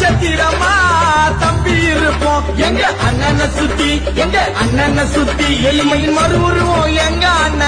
பத்திரமா தம்பி இருப்போம் எங்க அண்ணனை சுத்தி எளிமையின் மறு உருவம் எங்க அண்ணன்